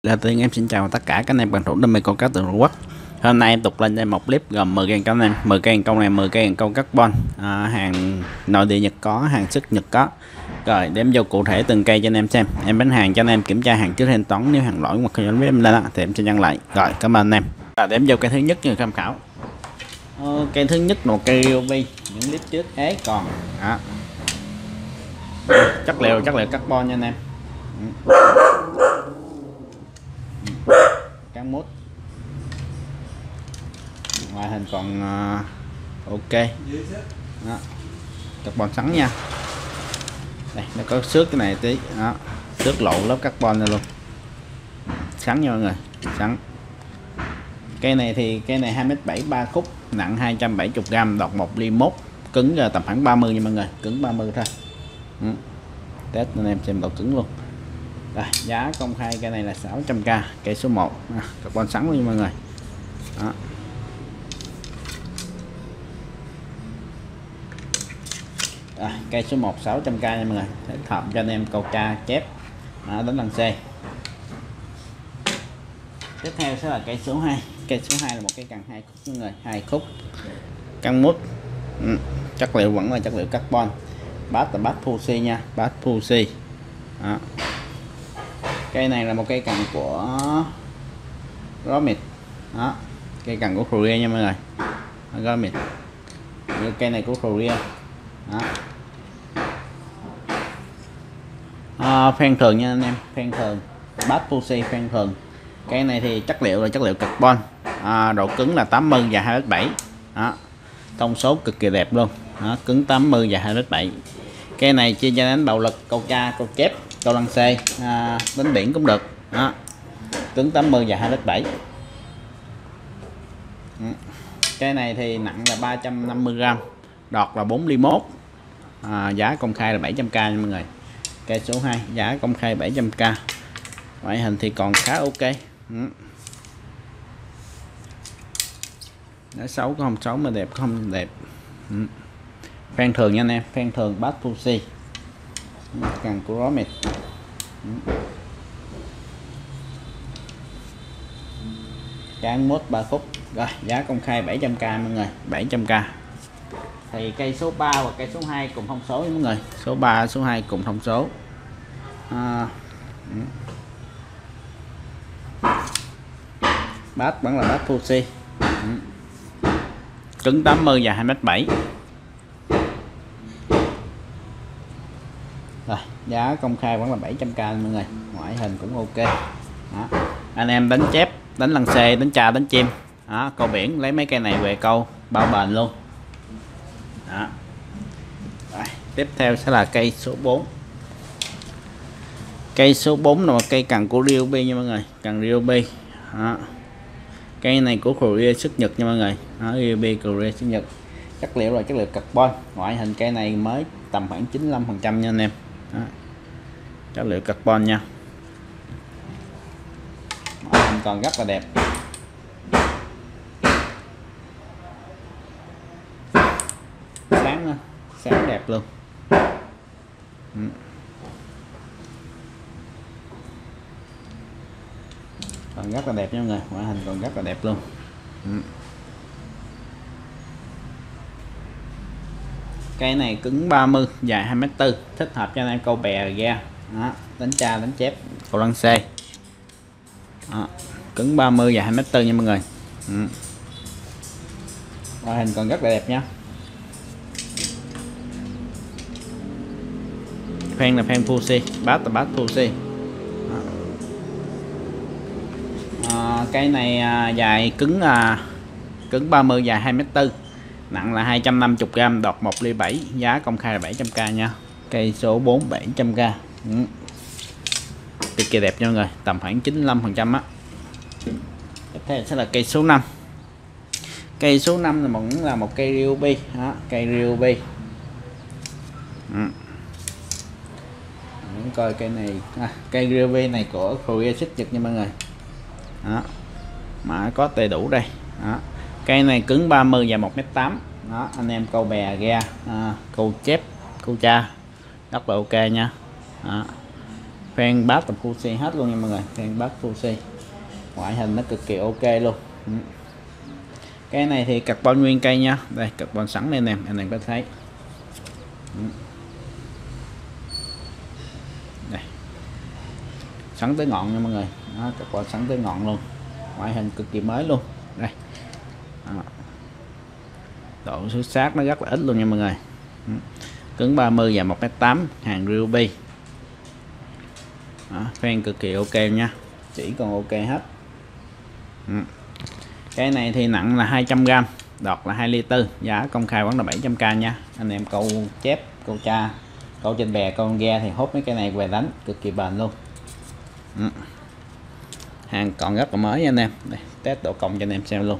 Đầu tiên em xin chào tất cả các anh em bạn thủ đam mê con cá từ Trung Quốc. Hôm nay em tục lên đây một clip gồm 10 cây con em, 10 cây con này, 10 cây con carbon, hàng nội địa Nhật có, hàng xuất Nhật có. Rồi đếm vô cụ thể từng cây cho anh em xem. Em bán hàng cho anh em kiểm tra hàng trước thanh toán, nếu hàng lỗi hoặc khi biết em lên đó, thì em sẽ nhân lại. Rồi cảm ơn anh em. Đếm vô cây thứ nhất như tham khảo. Cây thứ nhất một cây Ruby, những clip trước ế còn đó. Chất liệu carbon nha anh em. Cán mút, ngoại hình còn ok đó. Carbon sắn nha, đây nó có xước cái này tí đó, xước lộ lớp carbon ra luôn, sắn nha mọi người, sắn. Cây này thì cây này 2m7 3 khúc, nặng 270g, đọt 1 ly 1, cứng tầm khoảng 30 nha mọi người, cứng 30 thôi. Test anh em xem độ cứng luôn. Rồi, giá công khai cây này là 600k, cây số 1, carbon sắn luôn nha mọi người. Đó. Rồi, cây số 1 600k nha mọi người, thích hợp cho anh em câu ca chép đánh lăng xê. Tiếp theo sẽ là cây số 2. Cây số 2 là một cây cần 2 khúc mọi người, 2 khúc, căng mút, chất liệu vẫn là chất liệu carbon, bát là bát Fuji nha, bát Fuji. Đó. Cây này là một cây cần của Gromit, đó, cây cần của Korea nha mọi người, Gromit. Cây này của Korea. Phen thường nha anh em, phen thường, bát Fuji phen thường. Cây này thì chất liệu là chất liệu carbon, độ cứng là 80 và 2m7, đó, thông số cực kỳ đẹp luôn, đó, cứng 80 và 2m7. Cây này chia cho đánh bạo lực, câu ca, câu chép, câu lăng xê, đánh biển cũng được, đó, cứng 80 và 2m7. Cây này thì nặng là 350g, đọt là 4 ly 1, giá công khai là 700k nha mọi người. Cây số 2 giá công khai 700k, ngoại hình thì còn khá ok. Nó xấu có không xấu mà đẹp có không đẹp. Phen thường nha anh em, phen thường bát Fuji, cần của Gromit. Cán mốt 3 khúc. Rồi giá công khai 700k mọi người, 700k. Thì cây số 3 và cây số 2 cùng thông số mọi người, số 3 số 2 cùng thông số. Bát vẫn là bát Fuji, cứng 80 và 2m7. Rồi giá công khai vẫn là 700k mọi người, ngoại hình cũng ok. Đó. Anh em đánh chép, đánh lăng xê, đánh tra, đánh chim, đó, câu biển lấy mấy cây này về câu bao bền luôn. Đó. Rồi, tiếp theo sẽ là cây số 4. Cây số 4 là một cây cần của Ryobi nha mọi người, cần Ryobi. Đó. Cây này của Korea xuất Nhật nha mọi người, Ryobi Korea xuất Nhật. Chất liệu là chất liệu carbon, ngoại hình cây này mới tầm khoảng 95% nha anh em. Đó. Chất liệu carbon nha, ngoại hình còn rất là đẹp. Sáng đẹp luôn. Còn rất là đẹp nha mọi người, ngoại hình còn rất là đẹp luôn. Cây này cứng 30, dài 2m4, thích hợp cho anh em câu bè ghe, đánh tra, đánh chép, câu lăng xê. Cứng 30 và 2m4 nha mọi người. Ngoại hình còn rất là đẹp nha. Phen là phen Fuji, bát là bát Fuji. Cây này dài cứng 30, dài 2m4, nặng là 250g, đọt 1 ly 7, giá công khai là 700k nha. Cây số 4 700k, cực kỳ đẹp nha mọi người, tầm khoảng 95% á. Tiếp theo sẽ là cây số 5. Cây số 5 là một cây Ryobi, cây Ryobi. Coi cây này, cây Ryobi này của Korea xuất Nhật nha mọi người. Đó. Mã có đầy đủ đây. Đó. Cây này cứng 30 và 1m8. Đó, anh em câu bè ghe, câu chép, câu cha rất là ok nha. Đó. Phan bát và Fuji hết luôn nha mọi người, phan bát Fuji, ngoại hình nó cực kỳ ok luôn. Cái này thì carbon nguyên cây nha, đây carbon sẵn đây nè, anh em có thấy. Đây, sẵn tới ngọn nha mọi người, đó, carbon sẵn tới ngọn luôn, ngoại hình cực kỳ mới luôn. Đây, đó. Độ xuất sắc nó rất là ít luôn nha mọi người. Cứng 30 và 1m8, hàng Ryobi. Phan cực kỳ ok nha, chỉ còn ok hết. Cái này thì nặng là 200g, đọt là 2 ly tư, giá công khai vẫn là 700k nha. Anh em câu chép, câu tra, câu trên bè, câu ghe thì hốt mấy cái này về đánh cực kỳ bền luôn. Hàng còn rất là mới nha anh em. Đây, test độ cong cho anh em xem luôn.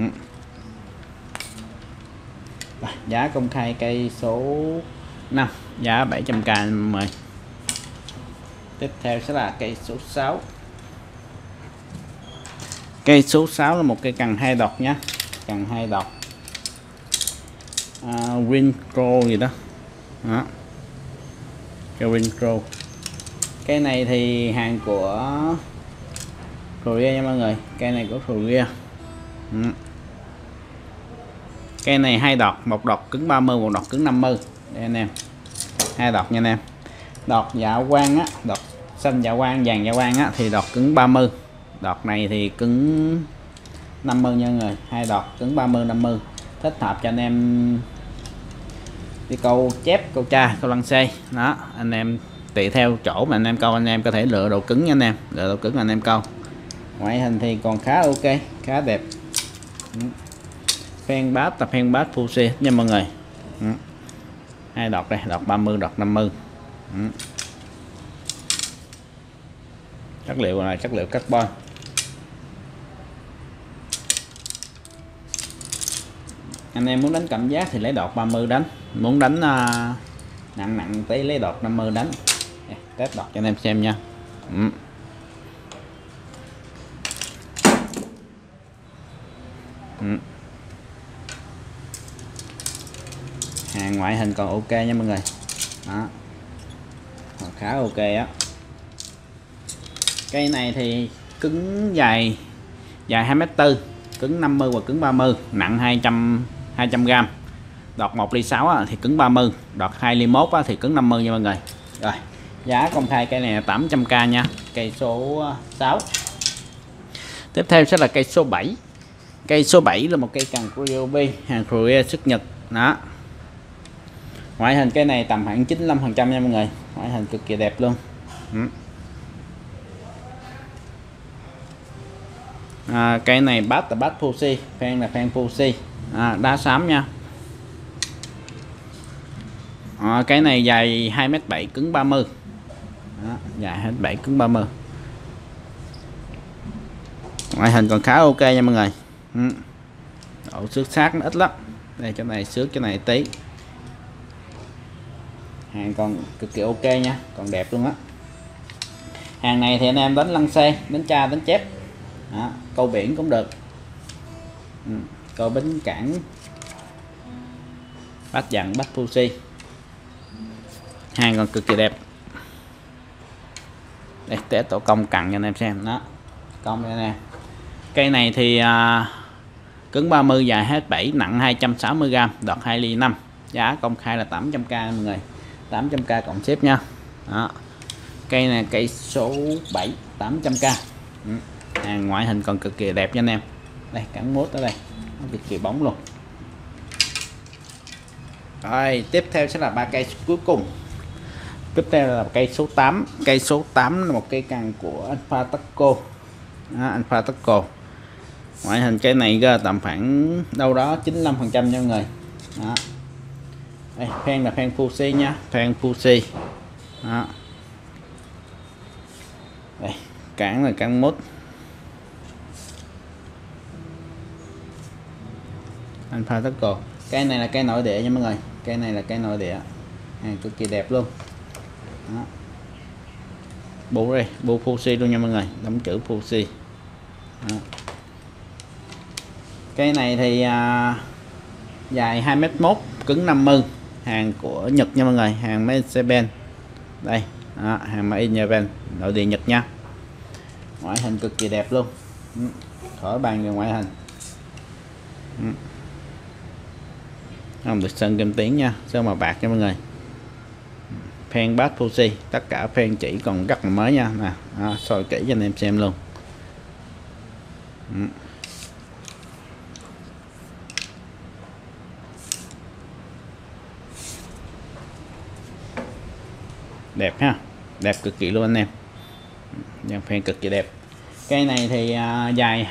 Giá công khai cây số 5, giá 700k anh em. Tiếp theo sẽ là cây số 6. Cây số 6 là một cây cần 2 đọt nhé, cần 2 đọt, Green Crow gì đó, Green Crow. Cây này thì hàng của Korea nha mọi người, cây này của Korea. Cây này 2 đọt, một đọt cứng 30, một đọt cứng 50. Đây anh em, 2 đọt nha anh em. Đọt dạ quang á, đọt xanh dạ quang, vàng dạ quang á thì đọt cứng 30. Đọt này thì cứng 50 nha người, 2 đọt cứng 30 50, thích hợp cho anh em đi câu chép, câu tra, câu lăng xê. Đó, anh em tùy theo chỗ mà anh em câu, anh em có thể lựa độ cứng nha anh em, lựa độ cứng anh em câu. Ngoại hình thì còn khá ok, khá đẹp. Phan bát tập phan bát Fuji nha mọi người. 2 đọt đây, đọt 30, đọt 50. Chất liệu là chất liệu carbon. Anh em muốn đánh cảm giác thì lấy đọt 30 đánh, muốn đánh nặng nặng tí lấy đọt 50 đánh. Test đọt cho anh em xem nha. Hàng ngoại hình còn ok nha mọi người. Đó, khá ok á. Cây này thì cứng dài 2m4, cứng 50 và cứng 30, nặng 200g. Đọt 1 ly 6 thì cứng 30, đọt 2 ly 1 thì cứng 50 nha mọi người. Rồi, giá công khai cây này là 800k nha, cây số 6. Tiếp theo sẽ là cây số 7. Cây số 7 là một cây cần của Ryobi, hàng Korea xuất Nhật. Đó, ngoại hình cây này tầm khoảng 95% nha mọi người, ngoại hình cực kỳ đẹp luôn. Cây này bát là bát Fuji, phan là phan Fuji, đá xám nha. Cái này dài 2m7 cứng 30. Đó, dài 2m7 cứng 30. Ngoại hình còn khá ok nha mọi người. Độ xước sát nó ít lắm. Đây chỗ này xước, chỗ này tí. Hàng còn cực kỳ ok nha, còn đẹp luôn á. Hàng này thì anh em đánh lăng xê, đánh tra, đánh chép. Đó, câu biển cũng được, câu bến cảng, bát dặn, bát Fuji. Hàng còn cực kỳ đẹp. Đây test tổ cong cằn cho anh em xem. Đó, cong đây nè. Cây này thì cứng 30, dài 7, nặng 260g, đọt 2 ly 5, giá công khai là 800k mọi người, 800k cộng xếp nha. Đó, cây này cây số 7, 800k. Hàng ngoại hình còn cực kỳ đẹp nha anh em. Đây cắn mốt ở đây, cực kỳ bóng luôn. Rồi tiếp theo sẽ là 3 cây cuối cùng. Tiếp theo là cây số 8. Cây số 8 là một cây cần của Alpha Taco. Alpha Taco. Ngoại hình cây này tầm khoảng đâu đó 95% nha mọi người. Đó. Đây, phan là phan Fuji nha, phan Fuji. Đó. Đây, cản là cản mút. Alpha Taco. Cây này là cây nội địa nha mọi người. Cây này là cây nội địa. Hàng cực kỳ đẹp luôn. Đó. Bu đây, bu Fuji luôn nha mọi người, đóng chữ Fuji. Đó. Cây này thì dài 2m1, cứng 50, hàng của Nhật nha mọi người, hàng Mercedes-Benz. Đây, đó, hàng made in Japan, nội địa Nhật nha. Ngoại hình cực kỳ đẹp luôn, khỏi bàn về ngoại hình. Không được sơn kim tuyến nha, sơn màu bạc nha mọi người. Phen Bass Fuji, tất cả phen chỉ còn rất là mới nha. Nè, soi kỹ cho anh em xem luôn. Đẹp ha, đẹp cực kỳ luôn anh em. Dàn phen cực kỳ đẹp. Cây này thì dài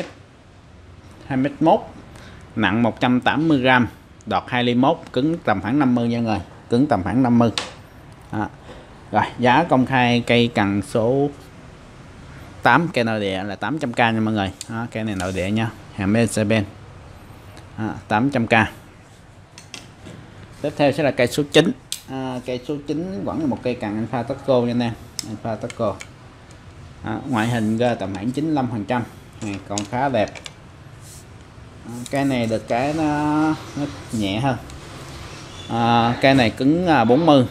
2m1, nặng 180g, đọt 2 ly 1, cứng tầm khoảng 50 nha mọi người, cứng tầm khoảng 50. Rồi giá công khai cây cần số 8, cây nội địa là 800k nha mọi người. Cây này nội địa nha, hàng Mercedes 800k. Tiếp theo sẽ là cây số 9. Cây số 9 vẫn là một cây cần Alpha Taco nha anh em, Alpha Taco. Ngoại hình ra tầm khoảng 95%, còn khá đẹp. Cây này được cái nó nhẹ hơn. Cây này cứng 40.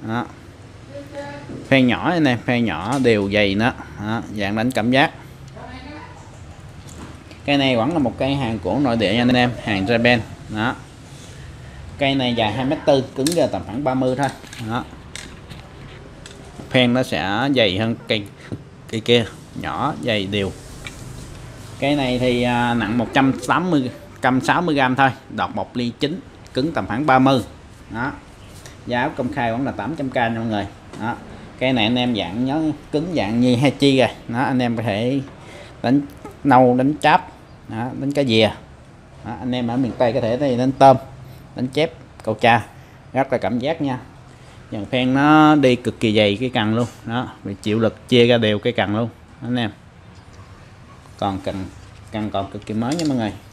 Phen nhỏ anh em, phen nhỏ đều dày nữa, dạng đánh cảm giác. Cây này vẫn là một cây hàng của nội địa nha anh em, hàng Japan. Đó, cây này dài 2m4, cứng ra tầm khoảng 30 thôi. Đó, phen nó sẽ dày hơn cây nhỏ dày đều. Cây này thì nặng 160g thôi, đọt 1 ly 9, cứng tầm khoảng 30. Đó, giá công khai vẫn là 800k nha mọi người. Đó, cây này anh em dạng nhớ cứng dạng như hai chi rồi. Đó, anh em có thể đánh nâu, đánh cháp, đánh cá dìa. Đó, anh em ở miền Tây có thể đây đánh tôm, đánh chép, câu cha, rất là cảm giác nha. Dàn phen nó đi cực kỳ dày cái cần luôn. Đó, vì chịu lực chia ra đều cái cần luôn anh em. Còn cần còn cực kỳ mới nha mọi người.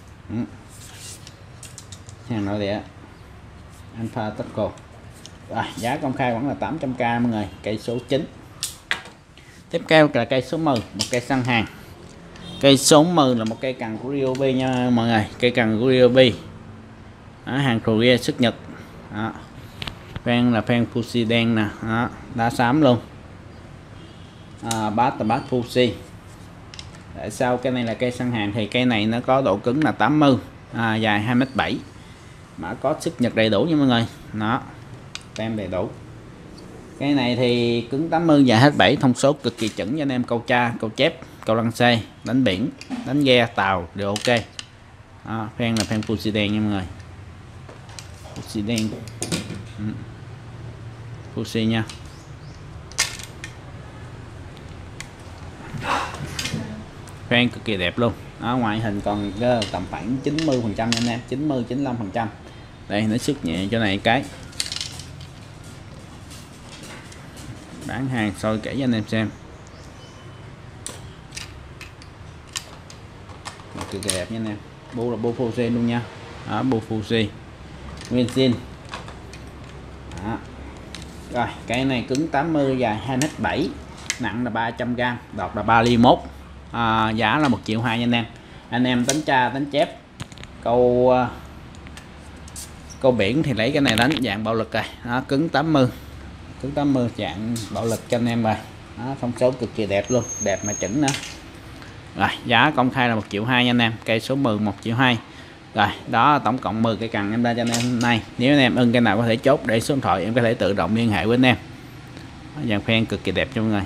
Hàng nội địa Alpha Taco. Rồi, giá công khai vẫn là 800k mọi người, cây số 9. Tiếp theo là cây số 10, một cây săn hàng. Cây số 10 là một cây cần của Ryobi nha mọi người, cây cần của Ryobi. Hàng Korea xuất Nhật. Đó, phen là phen Fuji đen nè, đá xám luôn. Bass là Bass Fuji. Tại sao cây này là cây săn hàng thì cây này nó có độ cứng là 80, dài 2m7, mã có xuất Nhật đầy đủ nha mọi người. Đó, tem đầy đủ. Cây này thì cứng 80, dài hết 7, thông số cực kỳ chuẩn cho anh em câu cha, câu chép, câu lăng xê, đánh biển, đánh ghe, tàu đều ok. Phen là phen Fuji đen nha mọi người, Fuji đen, Fuji nha. Phen cực kỳ đẹp luôn. Ngoại hình còn tầm khoảng 90% anh em, 90-95%. Đây nó sức nhẹ chỗ này cái. Bán hàng soi kỹ cho anh em xem. Cực kỳ đẹp nha anh em. Bu là bu Fuji luôn nha. Bu Fuji nguyên zin. Rồi cái này cứng 80, dài 2m7, nặng là 300g, đọt là 3 ly 1. Giá là 1.200.000 nha anh em. Anh em đánh cha đánh chép câu biển thì lấy cái này đánh dạng bạo lực rồi. Cứng 80, dạng bạo lực cho anh em rồi. Thông số cực kỳ đẹp luôn, đẹp mà chuẩn nữa. Rồi giá công khai là 1.200.000 nha anh em, cây số 10 1.200.000. Rồi đó, tổng cộng 10 cây cần em ra cho anh em hôm nay. Nếu anh em ưng cái nào có thể chốt để số điện thoại, em có thể tự động liên hệ với anh em. Dàn phen cực kỳ đẹp cho mọi người.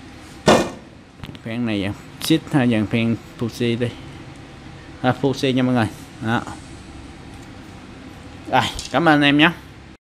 Phen này xích hay dàn phen Fuji đi, Fuji nha mọi người. Đó. Rồi cảm ơn anh em nhé.